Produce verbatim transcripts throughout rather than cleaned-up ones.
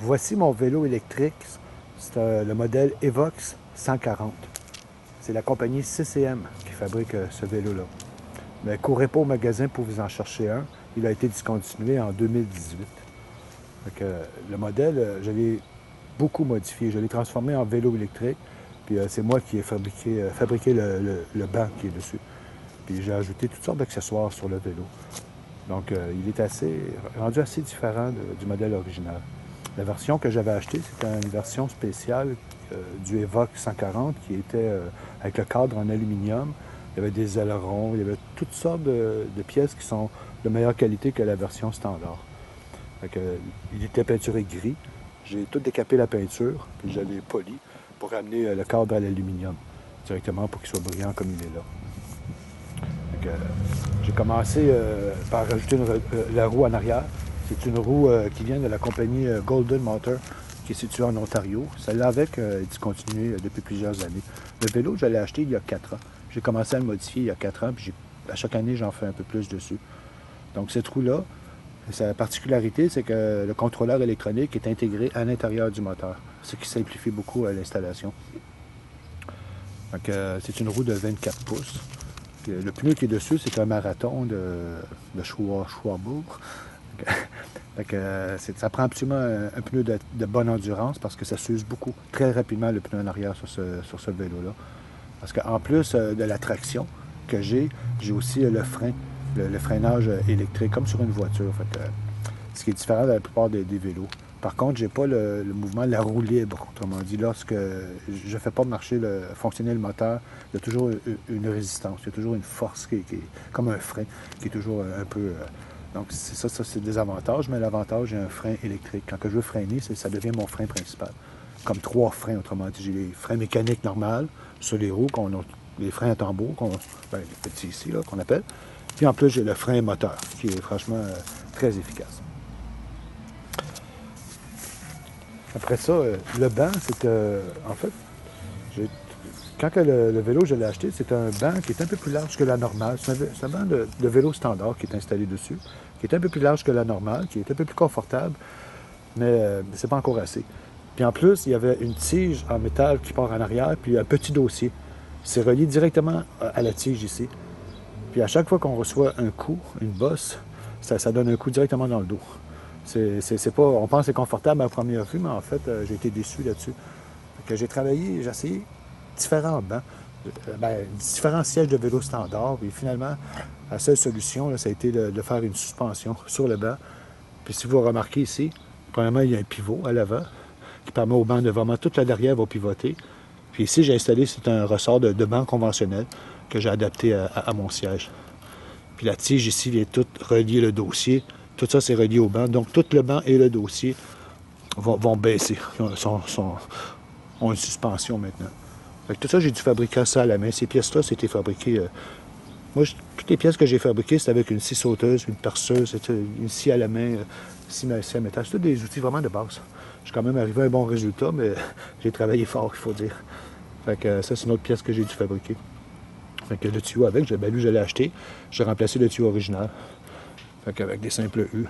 Voici mon vélo électrique. C'est euh, le modèle Evox cent quarante. C'est la compagnie C C M qui fabrique euh, ce vélo-là. Mais courez pas au magasin pour vous en chercher un. Il a été discontinué en deux mille dix-huit. Donc, euh, le modèle, euh, je l'ai beaucoup modifié. Je l'ai transformé en vélo électrique. Puis euh, c'est moi qui ai fabriqué, euh, fabriqué le, le, le banc qui est dessus. Puis j'ai ajouté toutes sortes d'accessoires sur le vélo. Donc euh, il est assez rendu assez différent de, du modèle original. La version que j'avais achetée, c'était une version spéciale euh, du Evox cent quarante qui était euh, avec le cadre en aluminium. Il y avait des ailerons, il y avait toutes sortes de, de pièces qui sont de meilleure qualité que la version standard. Fait que, il était peinturé gris. J'ai tout décapé la peinture, puis je l'ai poli pour ramener le cadre à l'aluminium directement pour qu'il soit brillant comme il est là. Fait que, j'ai commencé euh, par rajouter une, euh, la roue en arrière. C'est une roue euh, qui vient de la compagnie euh, Golden Motor, qui est située en Ontario. Celle-là avec euh, est discontinuée euh, depuis plusieurs années. Le vélo, je l'ai acheté il y a quatre ans. J'ai commencé à le modifier il y a quatre ans, puis à chaque année, j'en fais un peu plus dessus. Donc cette roue-là, sa particularité, c'est que le contrôleur électronique est intégré à l'intérieur du moteur, ce qui simplifie beaucoup euh, l'installation. Donc euh, c'est une roue de vingt-quatre pouces. Puis, le pneu qui est dessus, c'est un marathon de, de Schwarbourg. Donc, euh, ça prend absolument un, un pneu de, de bonne endurance parce que ça s'use beaucoup, très rapidement, le pneu en arrière sur ce, sur ce vélo-là. Parce qu'en plus euh, de la traction que j'ai, j'ai aussi euh, le frein, le, le freinage électrique, comme sur une voiture. Fait que, euh, ce qui est différent de la plupart des, des vélos. Par contre, j'ai pas le, le mouvement de la roue libre. Autrement dit, lorsque je ne fais pas marcher, le, fonctionner le moteur, il y a toujours une résistance, il y a toujours une force qui est, qui est comme un frein, qui est toujours un peu... Euh, donc, c'est ça, ça c'est des avantages, mais l'avantage, j'ai un frein électrique. Quand que je veux freiner, ça devient mon frein principal. Comme trois freins, autrement dit. J'ai les freins mécaniques normales sur les roues, qu'on a, les freins à tambour, qu'on, ben, les petits ici, là, qu'on appelle. Puis en plus, j'ai le frein moteur, qui est franchement euh, très efficace. Après ça, euh, le banc, c'est... Euh, en fait, j'ai, quand que le, le vélo, je l'ai acheté, c'est un banc qui est un peu plus large que la normale. C'est un, c'est un banc de, de vélo standard qui est installé dessus, qui est un peu plus large que la normale, qui est un peu plus confortable, mais euh, c'est pas encore assez. Puis en plus, il y avait une tige en métal qui part en arrière, puis un petit dossier. C'est relié directement à la tige ici. Puis à chaque fois qu'on reçoit un coup, une bosse, ça, ça donne un coup directement dans le dos. C'est, c'est, c'est pas, on pense que c'est confortable à première vue, mais en fait, euh, j'ai été déçu là-dessus. Que j'ai travaillé, j'ai essayé différents bancs, euh, ben, différents sièges de vélo standard, et finalement, la seule solution, là, ça a été de, de faire une suspension sur le banc. Puis si vous remarquez ici, premièrement, il y a un pivot à l'avant qui permet au banc de vraiment toute la derrière va pivoter. Puis ici, j'ai installé, c'est un ressort de, de banc conventionnel que j'ai adapté à, à, à mon siège. Puis la tige ici vient tout relier le dossier. Tout ça, c'est relié au banc. Donc, tout le banc et le dossier vont, vont baisser. Ils sont, sont, ont une suspension maintenant. Fait que tout ça, j'ai dû fabriquer ça à la main. Ces pièces-là, c'était fabriqué... Euh, moi, je, toutes les pièces que j'ai fabriquées, c'était avec une scie sauteuse, une perceuse, c'était une scie à la main, euh, scie à métal. C'est tous des outils vraiment de base. Je suis quand même arrivé à un bon résultat, mais j'ai travaillé fort, il faut dire. Fait que euh, ça, c'est une autre pièce que j'ai dû fabriquer. Fait que le tuyau avec, ben, lui, je l'ai acheté. J'ai remplacé le tuyau original. Fait qu'avec des simples U.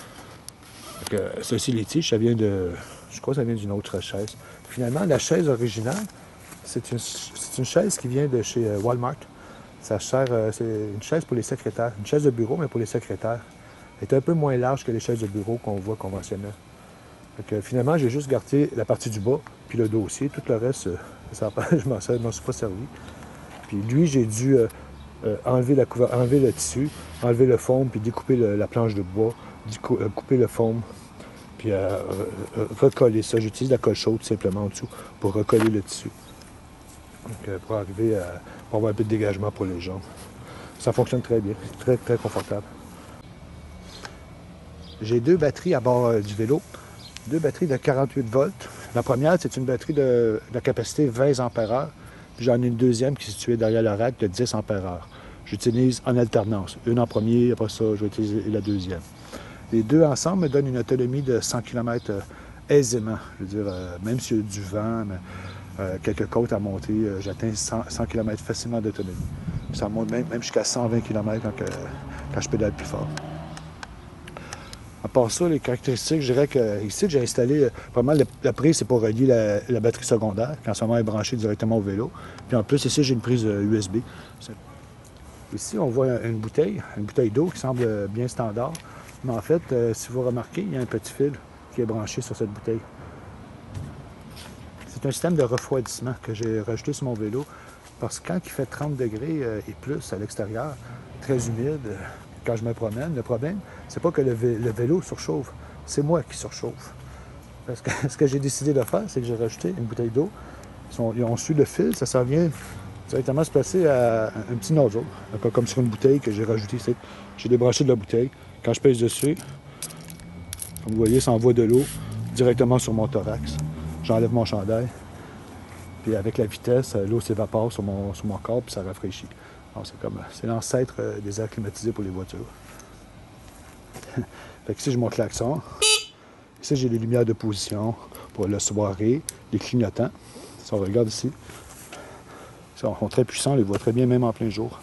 Fait que ceci, les tiges, ça vient de... Je crois que ça vient d'une autre chaise. Finalement, la chaise originale, c'est une, c'est une chaise qui vient de chez Walmart. Ça sert, c'est une chaise pour les secrétaires. Une chaise de bureau, mais pour les secrétaires. Elle est un peu moins large que les chaises de bureau qu'on voit conventionnelles. Fait que finalement, j'ai juste gardé la partie du bas, puis le dossier. Tout le reste, ça, je m'en suis pas servi. Puis lui, j'ai dû... Euh, Euh, enlever, la couver- enlever le tissu, enlever le foam, puis découper le, la planche de bois, décou- euh, couper le foam, puis euh, euh, recoller ça. J'utilise la colle chaude simplement en dessous pour recoller le tissu. Donc, euh, pour arriver à pour avoir un peu de dégagement pour les jambes. Ça fonctionne très bien, c'est très, très confortable. J'ai deux batteries à bord euh, du vélo, deux batteries de quarante-huit volts. La première, c'est une batterie de, de capacité vingt ampères heure. J'en ai une deuxième qui est située derrière le rack de dix ampères heure. J'utilise en alternance. Une en premier, après ça, je vais utiliser la deuxième. Les deux ensemble me donnent une autonomie de cent kilomètres euh, aisément. Je veux dire, euh, même s'il y a du vent, mais, euh, quelques côtes à monter, euh, j'atteins cent, cent kilomètres facilement d'autonomie. Ça monte même, même jusqu'à cent vingt kilomètres quand, que, quand je pédale plus fort. À part ça, les caractéristiques, je dirais que ici, j'ai installé, vraiment, la prise, c'est pour relier la, la batterie secondaire, quand ce moment est branché directement au vélo. Puis en plus, ici, j'ai une prise U S B. Ici, on voit une bouteille, une bouteille d'eau qui semble bien standard. Mais en fait, euh, si vous remarquez, il y a un petit fil qui est branché sur cette bouteille. C'est un système de refroidissement que j'ai rajouté sur mon vélo parce que quand il fait trente degrés et plus à l'extérieur, très humide, quand je me promène, le problème, c'est pas que le, vé le vélo surchauffe, c'est moi qui surchauffe. Parce que ce que j'ai décidé de faire, c'est que j'ai rajouté une bouteille d'eau. Ils ont su le fil, ça s'en vient directement se placer à un petit nozzle, comme sur une bouteille que j'ai rajouté ici. J'ai débranché de la bouteille. Quand je pèse dessus, comme vous voyez, ça envoie de l'eau directement sur mon thorax. J'enlève mon chandail. Puis avec la vitesse, l'eau s'évapore sur mon, sur mon corps, puis ça rafraîchit. C'est comme, c'est l'ancêtre des airs climatisés pour les voitures. Fait que ici, j'ai mon klaxon. Ici, j'ai les lumières de position pour la soirée, les clignotants. Si on regarde ici, ils sont très puissants, on les voit très bien même en plein jour.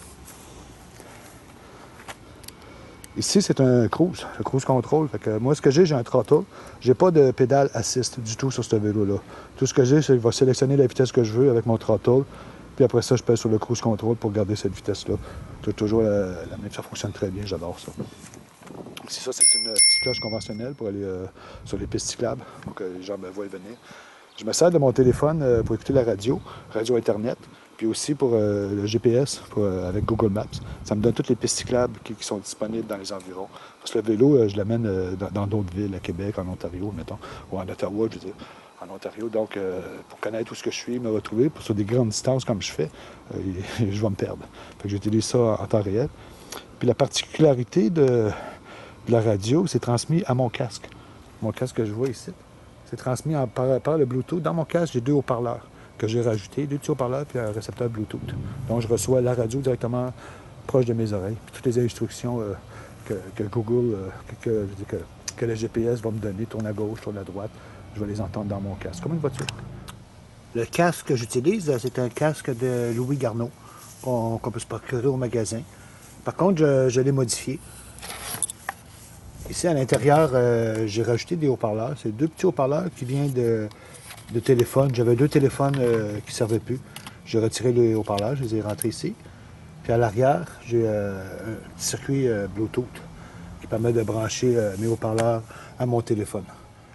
Ici, c'est un cruise, le cruise control. Fait que moi, ce que j'ai, j'ai un throttle. J'ai pas de pédale assist du tout sur ce vélo-là. Tout ce que j'ai, c'est qu'il va sélectionner la vitesse que je veux avec mon throttle. Puis après ça, je pèse sur le cruise control pour garder cette vitesse-là. Toujours la, la même, ça fonctionne très bien, j'adore ça. Ici, ça, c'est une petite cloche conventionnelle pour aller euh, sur les pistes cyclables, pour que les gens me voient venir. Je me sers de mon téléphone euh, pour écouter la radio, radio Internet. Puis aussi pour euh, le G P S, pour, euh, avec Google Maps. Ça me donne toutes les pistes cyclables qui, qui sont disponibles dans les environs. Parce que le vélo, euh, je l'amène euh, dans d'autres villes, à Québec, en Ontario, mettons, ou en Ottawa, je veux dire, en Ontario. Donc, euh, pour connaître où ce que je suis, me retrouver, pour, sur des grandes distances comme je fais, euh, je vais me perdre. Fait que j'utilise ça en, en temps réel. Puis la particularité de, de la radio, c'est transmis à mon casque. Mon casque que je vois ici, c'est transmis en, par, par le Bluetooth. Dans mon casque, j'ai deux haut-parleurs que j'ai rajouté, deux petits haut-parleurs puis un récepteur Bluetooth. Donc, je reçois la radio directement proche de mes oreilles. Puis toutes les instructions euh, que, que Google, euh, que, que, que le G P S va me donner, tourne à gauche, tourne à droite, je vais les entendre dans mon casque, comme une voiture. Le casque que j'utilise, c'est un casque de Louis Garneau qu'on qu'on peut se procurer au magasin. Par contre, je, je l'ai modifié. Ici, à l'intérieur, euh, j'ai rajouté des haut-parleurs. C'est deux petits haut-parleurs qui viennent de... de téléphone. J'avais deux téléphones euh, qui ne servaient plus. J'ai retiré les haut-parleurs, je les ai rentrés ici. Puis à l'arrière, j'ai euh, un petit circuit euh, Bluetooth qui permet de brancher euh, mes haut-parleurs à mon téléphone.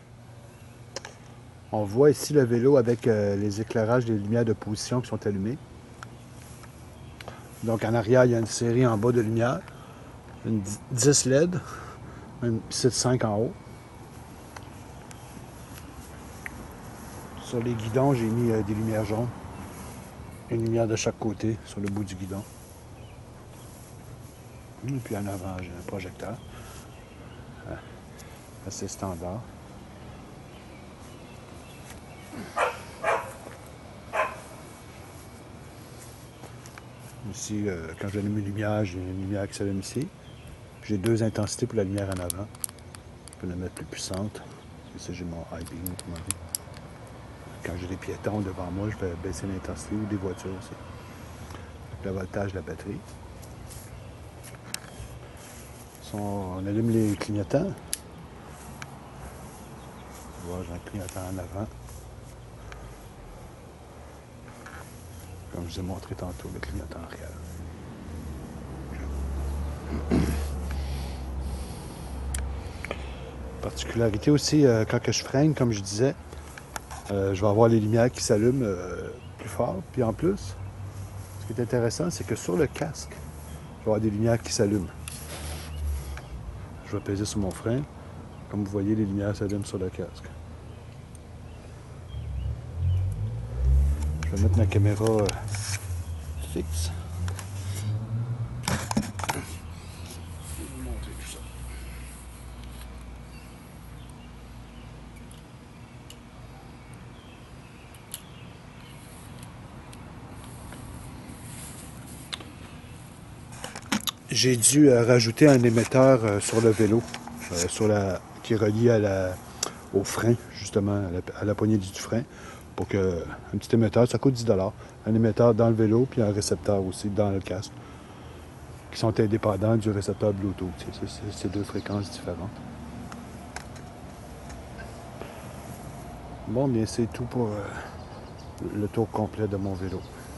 On voit ici le vélo avec euh, les éclairages des lumières de position qui sont allumées. Donc en arrière, il y a une série en bas de lumière, une dix L E D, une sept cinq en haut. Sur les guidons, j'ai mis euh, des lumières jaunes. Une lumière de chaque côté sur le bout du guidon. Et puis en avant, j'ai un projecteur. Euh, assez standard. Ici, euh, quand j'allume une lumière, j'ai une lumière qui s'allume ici. J'ai deux intensités pour la lumière en avant. Je peux la mettre plus puissante. Ici, j'ai mon high beam, comment dire. Quand j'ai des piétons devant moi, je vais baisser l'intensité ou des voitures aussi. Le voltage de la batterie. On allume les clignotants. Voilà, j'ai un clignotant en avant. Comme je vous ai montré tantôt, le clignotant arrière. Particularité aussi, euh, quand que je freine, comme je disais, euh, je vais avoir les lumières qui s'allument euh, plus fort. Puis en plus, ce qui est intéressant, c'est que sur le casque, je vais avoir des lumières qui s'allument. Je vais peser sur mon frein. Comme vous voyez, les lumières s'allument sur le casque. Je vais mettre ma caméra euh, fixe. Je vais vous montrer tout ça. J'ai dû euh, rajouter un émetteur euh, sur le vélo, euh, sur la, qui est relié à la, au frein, justement, à la, à la poignée du frein, pour que un petit émetteur, ça coûte dix dollars. Un émetteur dans le vélo, puis un récepteur aussi dans le casque, qui sont indépendants du récepteur Bluetooth. C'est deux fréquences différentes. Bon, bien, c'est tout pour euh, le tour complet de mon vélo.